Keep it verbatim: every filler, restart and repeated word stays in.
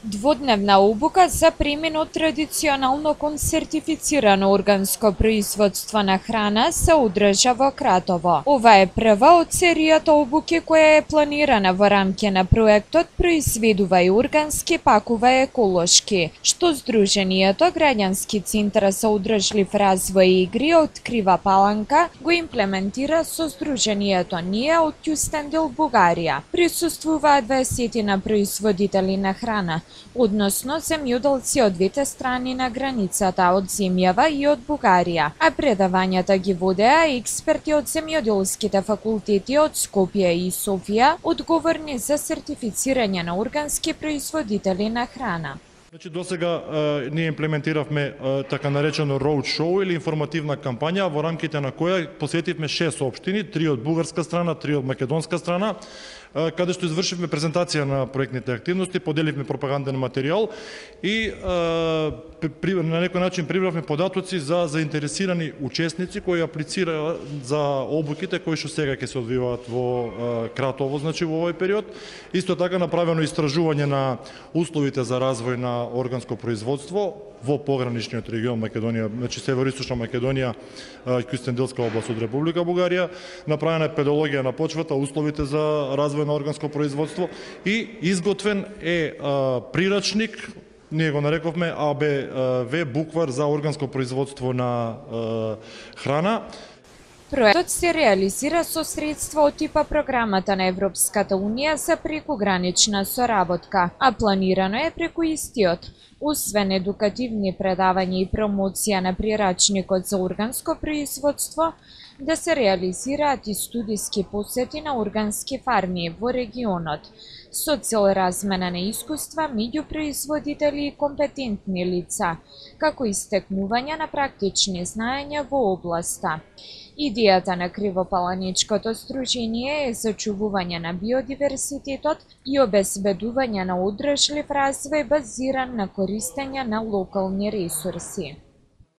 Дводневна обука за примен од традиционално кон сертифицирано органско производство на храна се одржа во Кратово. Ова е прва од серијата обуки која е планирана во рамки на проектот Произведувај органски, пакувај еколошки, што Сдруженијето Граѓански центар за одржлив развој и игри од Крива Паланка го имплементира со Сдруженијето Ние од Кюстендил, Бугарија. Присуствуваат дваесет производители на храна, односно земјоделци од двете страни на границата, од земјава и од Бугарија, а предавањата ги водеа експерти од земјоделските факултети од Скопје и Софија, одговорни за сертифицирање на органски производители на храна. Значи, досега ние имплементиравме а, така наречено роуд шоу или информативна кампања во рамките на која посетивме шест општини, три од бугарска страна, три од македонска страна, а, каде што извршивме презентација на проектните активности, поделивме пропаганден материјал и а, при, на некој начин прибравме податоци за заинтересирани учесници кои аплицираат за обуките кои што сега ќе се одвиваат во а, Кратово, значи во овој период. Исто така направено истражување на условите за развој на органско производство во пограничниот регион Македонија, значи североисточна Македонија, Кюстендилска област од Република Бугарија. Направена е педологија на почвата, условите за развој на органско производство и изготвен е а, прирачник, ние го нарековме А Б В, буквар за органско производство на а, храна. Проектот се реализира со средства од типа програмата на Европската Унија за прекогранична соработка, а планирано е преку истиот. Освен едукативни предавања и промоција на прирачникот за органско производство, да се реализираат и студиски посети на органски фарми во регионот, со цел размена на искуства меѓу производители и компетентни лица, како и стекнување на практични знаења во областа. Идејата на Кривопаланичкото сдружение е зачувување на биодиверситетот и обезбедување на одржлив развој базиран на користење на локални ресурси.